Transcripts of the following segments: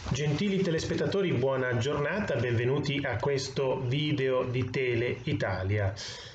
Gentili telespettatori, buona giornata, benvenuti a questo video di Tele Italia.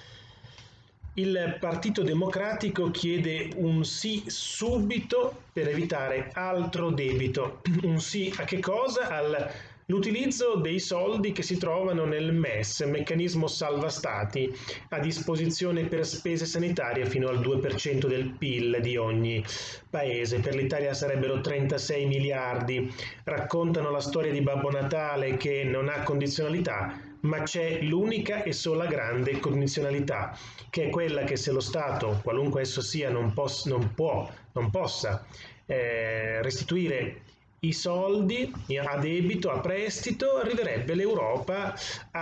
Il Partito Democratico chiede un sì subito per evitare altro debito. Un sì a che cosa? All'utilizzo dei soldi che si trovano nel MES, meccanismo salva stati, a disposizione per spese sanitarie fino al 2% del PIL di ogni paese. Per l'Italia sarebbero 36 miliardi. Raccontano la storia di Babbo Natale che non ha condizionalità, ma c'è l'unica e sola grande condizionalità, che è quella che se lo Stato, qualunque esso sia, non possa restituire i soldi a debito, a prestito, arriverebbe l'Europa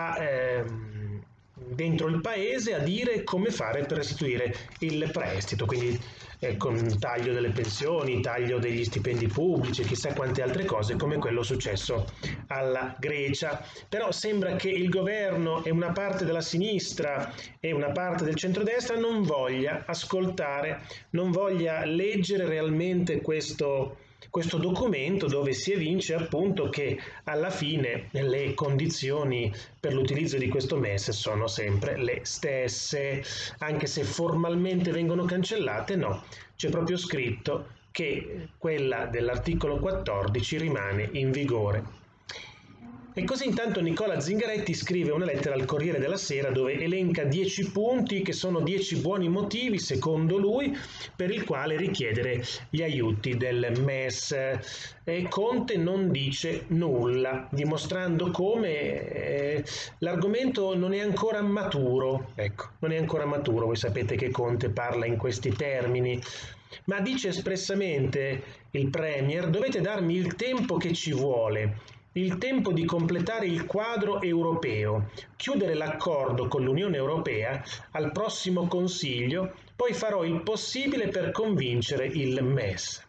dentro il paese a dire come fare per restituire il prestito, quindi con taglio delle pensioni, taglio degli stipendi pubblici, chissà quante altre cose, come quello successo alla Grecia. Però sembra che il governo e una parte della sinistra e una parte del centrodestra non voglia ascoltare, non voglia leggere realmente questo documento, dove si evince appunto che alla fine le condizioni per l'utilizzo di questo MES sono sempre le stesse, anche se formalmente vengono cancellate. No, c'è proprio scritto che quella dell'articolo 14 rimane in vigore. E così intanto Nicola Zingaretti scrive una lettera al Corriere della Sera dove elenca 10 punti che sono 10 buoni motivi, secondo lui, per il quale richiedere gli aiuti del MES. E Conte non dice nulla, dimostrando come l'argomento non è ancora maturo. Ecco, non è ancora maturo. Voi sapete che Conte parla in questi termini, ma dice espressamente il Premier: dovete darmi il tempo che ci vuole, il tempo di completare il quadro europeo, chiudere l'accordo con l'Unione Europea al prossimo Consiglio, poi farò il possibile per convincere il MES.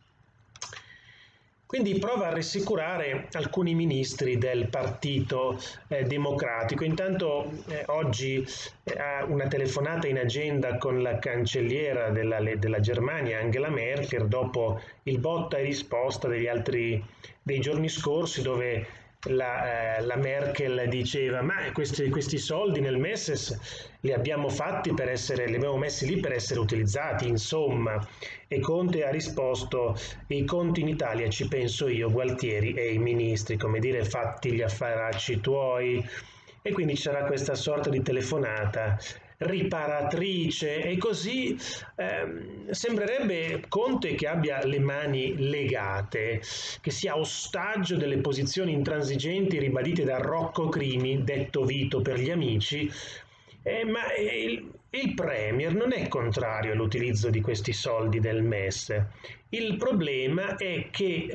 Quindi prova a rassicurare alcuni ministri del Partito Democratico. Intanto oggi ha una telefonata in agenda con la cancelliera della Germania, Angela Merkel, dopo il botta e risposta dei giorni scorsi, dove la Merkel diceva: ma questi soldi nel MES li abbiamo messi lì per essere utilizzati, insomma. E Conte ha risposto: i conti in Italia ci penso io, Gualtieri e i ministri, come dire, fatti gli affaracci tuoi. E quindi ci sarà questa sorta di telefonata riparatrice, e così sembrerebbe Conte che abbia le mani legate, che sia ostaggio delle posizioni intransigenti ribadite da Rocco Crimi, detto Vito per gli amici. Ma il Premier non è contrario all'utilizzo di questi soldi del MES. Il problema è che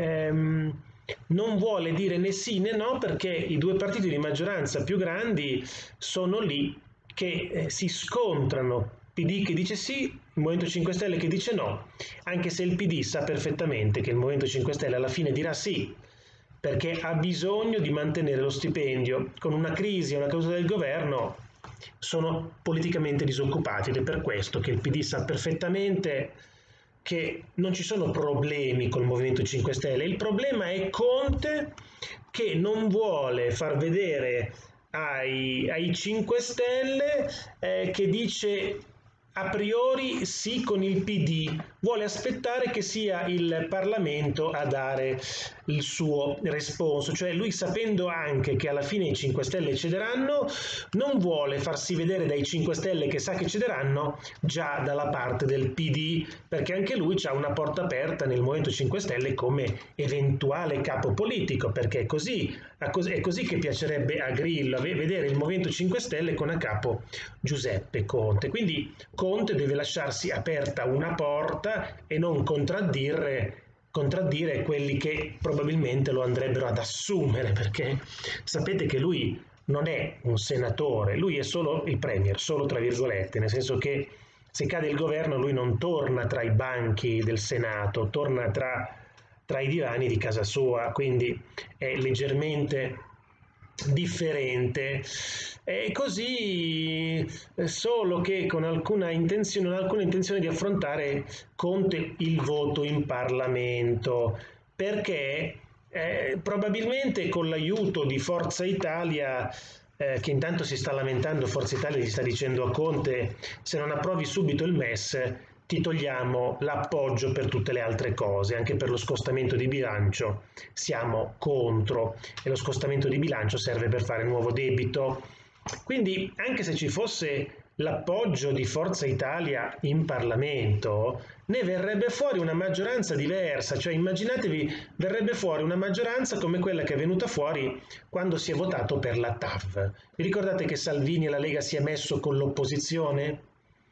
non vuole dire né sì né no, perché i due partiti di maggioranza più grandi sono lì che si scontrano. PD che dice sì, il Movimento 5 Stelle che dice no, anche se il PD sa perfettamente che il Movimento 5 Stelle alla fine dirà sì, perché ha bisogno di mantenere lo stipendio. Con una crisi e una causa del governo sono politicamente disoccupati, ed è per questo che il PD sa perfettamente che non ci sono problemi col Movimento 5 Stelle. Il problema è Conte, che non vuole far vedere ai 5 Stelle che dice a priori sì con il PD, vuole aspettare che sia il Parlamento a dare il suo responso. Cioè lui, sapendo anche che alla fine i 5 Stelle cederanno, non vuole farsi vedere dai 5 Stelle che sa che cederanno già dalla parte del PD, perché anche lui ha una porta aperta nel Movimento 5 Stelle come eventuale capo politico, perché è così che piacerebbe a Grillo vedere il Movimento 5 Stelle con a capo Giuseppe Conte. Quindi Conte deve lasciarsi aperta una porta e non contraddire quelli che probabilmente lo andrebbero ad assumere, perché sapete che lui non è un senatore, lui è solo il premier, solo tra virgolette, nel senso che se cade il governo lui non torna tra i banchi del Senato, torna tra i divani di casa sua, quindi è leggermente differente. E così, solo che con alcuna intenzione di affrontare Conte il voto in Parlamento, perché Probabilmente con l'aiuto di Forza Italia, che intanto si sta lamentando, Forza Italia gli sta dicendo a Conte: se non approvi subito il MES ti togliamo l'appoggio per tutte le altre cose, anche per lo scostamento di bilancio siamo contro, e lo scostamento di bilancio serve per fare nuovo debito. Quindi anche se ci fosse l'appoggio di Forza Italia in Parlamento, ne verrebbe fuori una maggioranza diversa, cioè immaginatevi, verrebbe fuori una maggioranza come quella che è venuta fuori quando si è votato per la TAV. Vi ricordate che Salvini e la Lega si è messo con l'opposizione?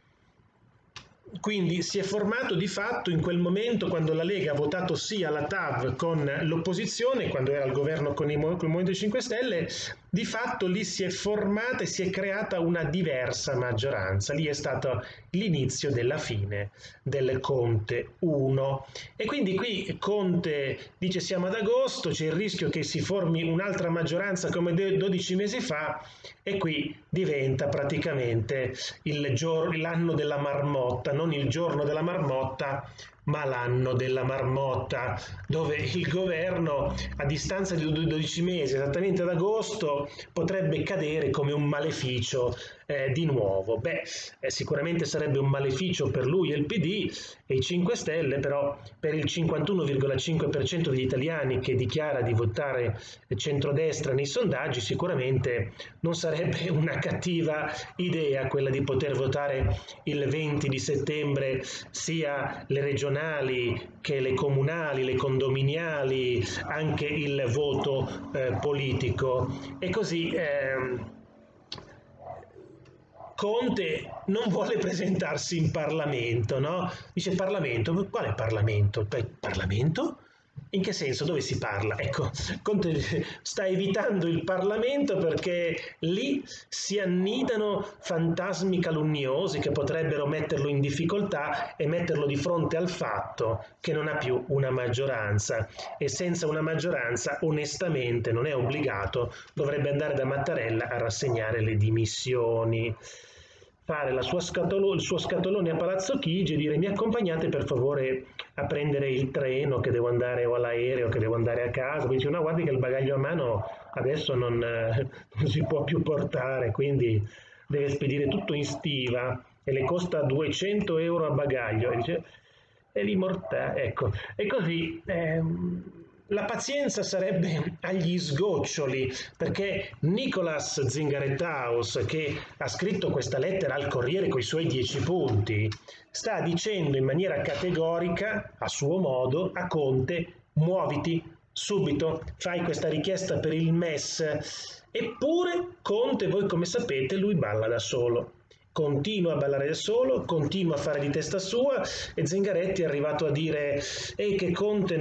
Quindi si è formato di fatto in quel momento, quando la Lega ha votato sì alla TAV con l'opposizione, quando era al governo con il Movimento 5 Stelle, di fatto lì si è formata e si è creata una diversa maggioranza. Lì è stato l'inizio della fine del Conte 1. E quindi qui Conte dice: siamo ad agosto, c'è il rischio che si formi un'altra maggioranza come 12 mesi fa, e qui diventa praticamente l'anno della marmotta, non il giorno della marmotta, ma l'anno della marmotta, dove il governo, a distanza di 12 mesi, esattamente ad agosto, potrebbe cadere come un maleficio di nuovo. Sicuramente sarebbe un maleficio per lui e il PD e i 5 Stelle, però per il 51,5% degli italiani che dichiara di votare centrodestra nei sondaggi, sicuramente non sarebbe una cattiva idea quella di poter votare il 20 di settembre sia le regionali che le comunali, le condominiali, anche il voto politico. E così Conte non vuole presentarsi in Parlamento, no? Dice: Parlamento? Quale Parlamento? Parlamento? In che senso? Dove si parla? Ecco, Conte sta evitando il Parlamento perché lì si annidano fantasmi calunniosi che potrebbero metterlo in difficoltà e metterlo di fronte al fatto che non ha più una maggioranza, e senza una maggioranza onestamente non è obbligato, dovrebbe andare da Mattarella a rassegnare le dimissioni, fare il suo scatolone a Palazzo Chigi e dire: mi accompagnate per favore a prendere il treno che devo andare, o all'aereo che devo andare a casa. Poi dice: no, guardi che il bagaglio a mano adesso non si può più portare, quindi deve spedire tutto in stiva e le costa 200 euro a bagaglio. E dice: è lì ecco. E così la pazienza sarebbe agli sgoccioli, perché Nicolas Zingarettaus, che ha scritto questa lettera al Corriere con i suoi 10 punti, sta dicendo in maniera categorica, a suo modo, a Conte: muoviti subito, fai questa richiesta per il MES. Eppure Conte, voi come sapete, lui balla da solo. Continua a ballare da solo, continua a fare di testa sua, e Zingaretti è arrivato a dire che Conte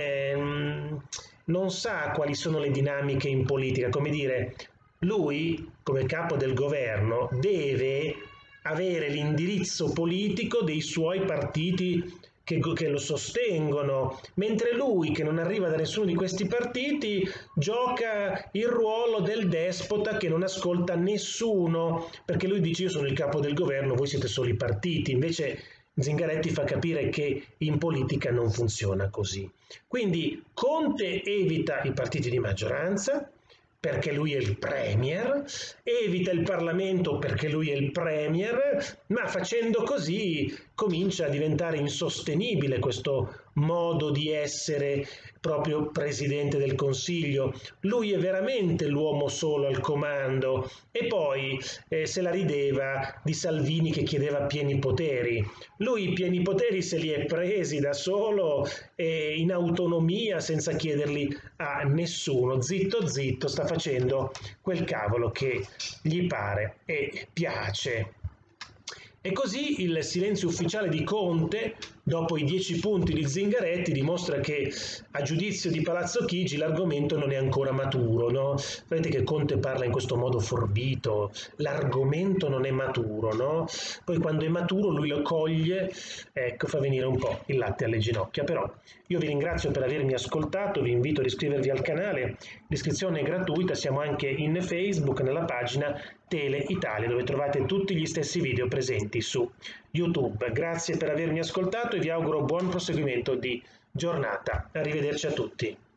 non sa quali sono le dinamiche in politica, come dire, lui come capo del governo deve avere l'indirizzo politico dei suoi partiti che lo sostengono, mentre lui, che non arriva da nessuno di questi partiti, gioca il ruolo del despota che non ascolta nessuno, perché lui dice: io sono il capo del governo, voi siete solo i partiti. Invece Zingaretti fa capire che in politica non funziona così. Quindi Conte evita i partiti di maggioranza perché lui è il premier, evita il Parlamento perché lui è il premier, ma facendo così comincia a diventare insostenibile questo modo di essere proprio Presidente del Consiglio. Lui è veramente l'uomo solo al comando, e poi se la rideva di Salvini che chiedeva pieni poteri. Lui i pieni poteri se li è presi da solo, in autonomia, senza chiederli a nessuno. Zitto zitto sta facendo quel cavolo che gli pare e piace. E così il silenzio ufficiale di Conte, dopo i 10 punti di Zingaretti, dimostra che, a giudizio di Palazzo Chigi, l'argomento non è ancora maturo, no? Vedete che Conte parla in questo modo forbito: l'argomento non è maturo, no? Poi quando è maturo lui lo coglie, ecco, fa venire un po' il latte alle ginocchia. Però io vi ringrazio per avermi ascoltato, vi invito ad iscrivervi al canale, l'iscrizione è gratuita, siamo anche in Facebook nella pagina Tele Italia, dove trovate tutti gli stessi video presenti su YouTube. Grazie per avermi ascoltato e vi auguro buon proseguimento di giornata. Arrivederci a tutti.